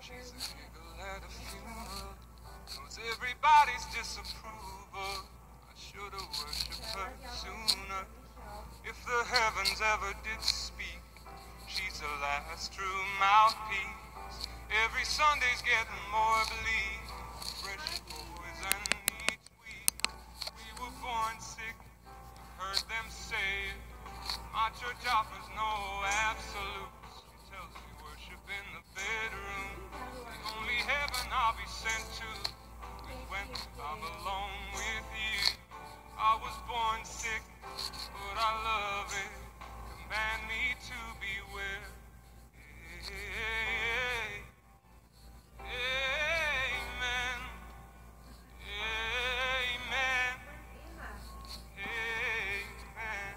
She's a giggle at a funeral, knows everybody's disapproval. I should've worshipped her sooner. If the heavens ever did speak, she's the last true mouthpiece. Every Sunday's getting more bleak, fresh poison each week. We were born sick, heard them say it. My church offers no absolutes. She tells me worship in the bedroom. The only heaven I'll be sent to is when I'm alone with you. I was born sick, but I love it. Command me to beware. Amen. Amen. Amen.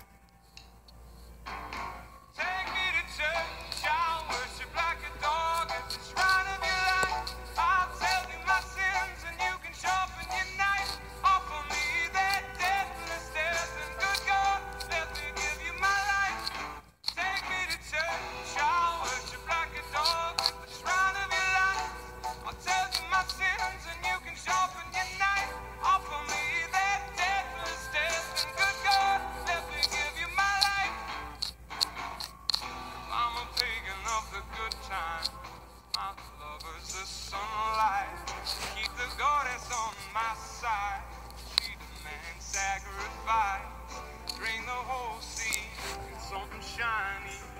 Take me to church, I'll worship like a dog at the shrine of your life. I'll tell you my sins and you can sharpen your knife. Offer me that deathless death and good God, let me give you my life. Take me to church, I'll worship like a dog at the shrine of your life. I'll tell you my sins and you can sharpen your knife. Offer me that deathless death and good God, let me give you my life. I'm a pagan of the good times, my lover's the sunlight. Keep the goddess on my side, she demands sacrifice. Drain the whole sea in something shiny.